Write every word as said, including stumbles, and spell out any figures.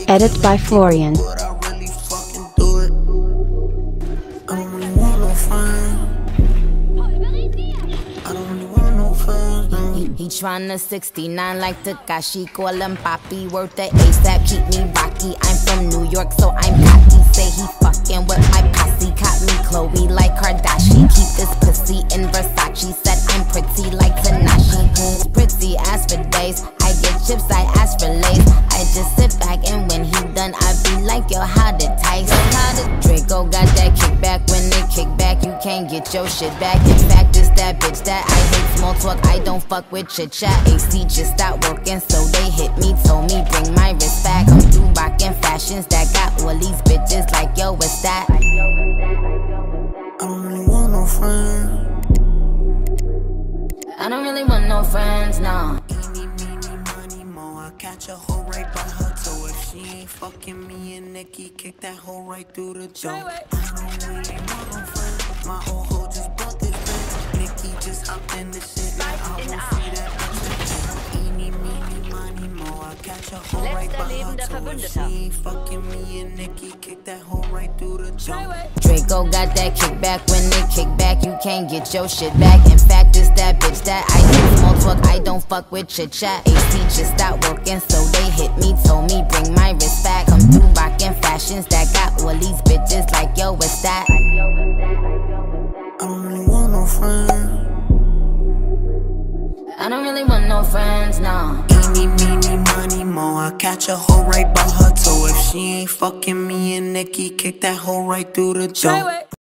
Edit by Florian. But I really fucking do it. I don't really want no friends. I don't really want no friends. No. He, he tryna sixty-nine like Takashi, call him Papi, worth the ASAP, keep me rocky. I'm from New York, so I'm cocky. Say he fucking with my posse, caught me Chloe like Kardashian. Keep this pussy in Versace, said I'm pretty like Tanashi. Pretty ass for days, I get chips, I ask for lace. I just sit back and when he done, I be like, yo, how to taste? How to Draco got that kickback, when they kick back, you can't get your shit back. In fact, it's that bitch that I hate small talk, I don't fuck with chit chat. A C just stopped working, so they hit me, told me bring my wrist back. I'm through rockin' fashions that got all these bitches like, yo, what's that? I don't really want no friends. I don't really want no friends, no. Eeny, meeny, money, mo. I catch a hoe right by her toe. If she ain't fucking me and Nicki, kick that hoe right through the door. I don't really want no friends. My whole hoe just bought this bitch. Nicki just hopped in the shit like I won't see that bitch. Eeny, meeny, money, mo. I catch a hoe right by her toe. If she ain't fucking me and Nicki, kick that hoe right through the door. Draco got that kickback, when they kick back, you can't get your shit back. In fact, it's that bitch that I hate small talk, I don't fuck with chit chat. A C just stopped working, so they hit me, told me bring my wrist back. Come through rockin' fashions that got all these bitches like, yo, what's that? I don't really want no friends. I don't really want no friends, no. Eeny, meeny, money, mo. I catch a hoe right by her toe. If she ain't fucking me and Nicki, kick that hoe right through the door.